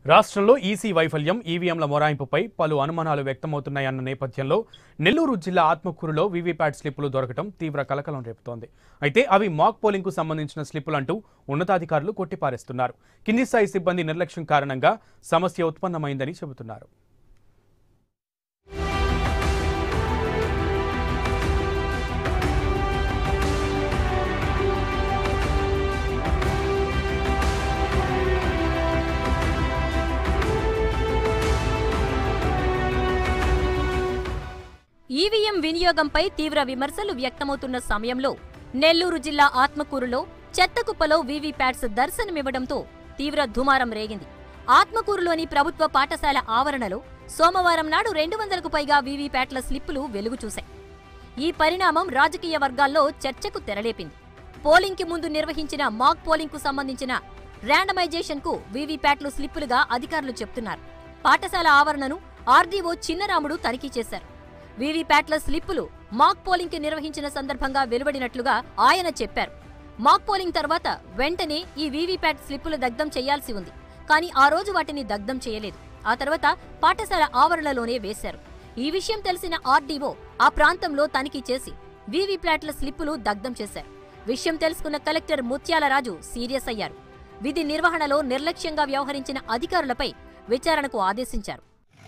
రాష్ట్రంలో ఈసీ వైఫల్యం, ఈవీఎంల మొరాయింపుపై పలు అనుమానాలు వ్యక్తమవుతున్నాయన్న నేపథ్యంలో నెల్లూరు జిల్లా ఆత్మకూరులో వీవీప్యాట్ స్లిప్పులు దొరకడం తీవ్ర కలకలం రేపుతోంది. అయితే అవి మాక్ పోలింగ్కు సంబంధించిన స్లిప్పులంటూ ఉన్నతాధికారులు కొట్టిపారేస్తున్నారు. కింది స్థాయి సిబ్బంది నిర్లక్ష్యం కారణంగా సమస్య ఉత్పన్నమైందని చెబుతున్నారు. ఈవీఎం వినియోగంపై తీవ్ర విమర్శలు వ్యక్తమవుతున్న సమయంలో నెల్లూరు జిల్లా ఆత్మకూరులో చెత్తకుప్పలో వీవీప్యాట్స్ దర్శనమివ్వడంతో తీవ్ర దుమారం రేగింది. ఆత్మకూరులోని ప్రభుత్వ పాఠశాల ఆవరణలో సోమవారం నాడు 200కు పైగా వీవీప్యాట్ల స్లిప్పులు వెలుగు చూశాయి. ఈ పరిణామం రాజకీయ వర్గాల్లో చర్చకు తెరలేపింది. పోలింగ్కి ముందు నిర్వహించిన మాక్ పోలింగ్కు సంబంధించిన ర్యాండమైజేషన్కు వీవీప్యాట్లు స్లిప్పులుగా అధికారులు చెబుతున్నారు. పాఠశాల ఆవరణను ఆర్డీఓ చిన్నరాముడు తనిఖీ చేశారు. వీవీప్యాట్ల స్లిప్పులు మాక్ పోలింగ్ కి నిర్వహించిన సందర్భంగా వెలువడినట్లుగా ఆయన చెప్పారు. మాక్ పోలింగ్ తర్వాత వెంటనే ఈ వీవీప్యాట్ స్లిప్పులు దగ్ధం చేయాల్సి ఉంది. కానీ ఆ రోజు వాటిని దగ్ధం చేయలేదు. ఆ తర్వాత పాఠశాల ఆవరణలోనే వేశారు. ఈ విషయం తెలిసిన ఆర్డీఓ ఆ ప్రాంతంలో తనిఖీ చేసి వీవీప్యాట్ల స్లిప్పులు దగ్ధం చేశారు. విషయం తెలుసుకున్న కలెక్టర్ ముత్యాలరాజు సీరియస్ అయ్యారు. విధి నిర్వహణలో నిర్లక్ష్యంగా వ్యవహరించిన అధికారులపై విచారణకు ఆదేశించారు.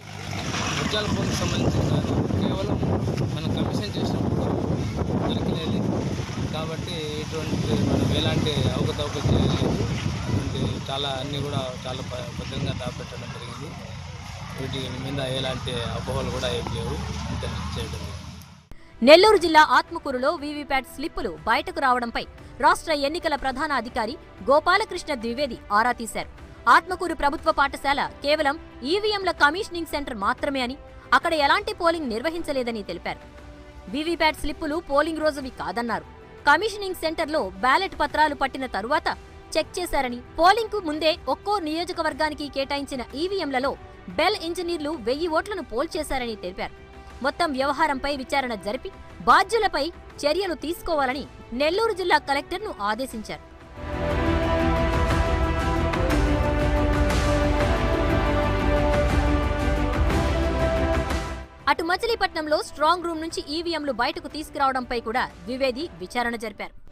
కేవలం మనం కమిషన్ చేసినప్పుడు దొరికినది కాబట్టి ఇటువంటి మనం ఎలాంటి అవకతవక చేయలేదు. అటువంటి అన్నీ కూడా చాలా భద్రంగా దాపెట్టడం జరిగింది. వీటి మీద ఎలాంటి అపోహలు కూడా ఏం లేవు చేయడం. నెల్లూరు జిల్లా ఆత్మకూరులో వీవీప్యాట్ స్లిప్పులు బయటకు రావడంపై రాష్ట్ర ఎన్నికల ప్రధాన అధికారి గోపాలకృష్ణ ద్వివేది ఆరా తీశారు. ఆత్మకూరు ప్రభుత్వ పాఠశాల కేవలం ఈవీఎంల కమిషనింగ్ సెంటర్ మాత్రమే అని, అక్కడ ఎలాంటి పోలింగ్ నిర్వహించలేదని తెలిపారు. వీవీప్యాట్ స్లిప్పులు పోలింగ్ రోజువి కాదన్నారు. కమిషనింగ్ సెంటర్లో బ్యాలెట్ పత్రాలు పట్టిన తరువాత చెక్ చేశారని, పోలింగ్ కు ముందే ఒక్కో నియోజకవర్గానికి కేటాయించిన ఈవీఎంలలో బెల్ ఇంజనీర్లు 1000 ఓట్లను పోల్ చేశారని తెలిపారు. మొత్తం వ్యవహారంపై విచారణ జరిపి బాధ్యులపై చర్యలు తీసుకోవాలని నెల్లూరు జిల్లా కలెక్టర్ను ఆదేశించారు. అటు మచిలీపట్నంలో స్ట్రాంగ్ రూమ్ నుంచి ఈవీఎంలు బయటకు తీసుకురావడంపై కూడా ద్వివేది విచారణ జరిపారు.